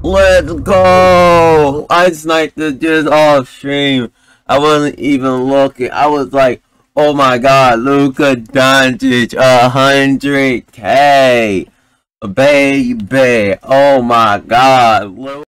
Let's go! I sniped it just off stream. I wasn't even looking. I was like, oh my god, Luka Doncic, 100K. Baby, oh my god.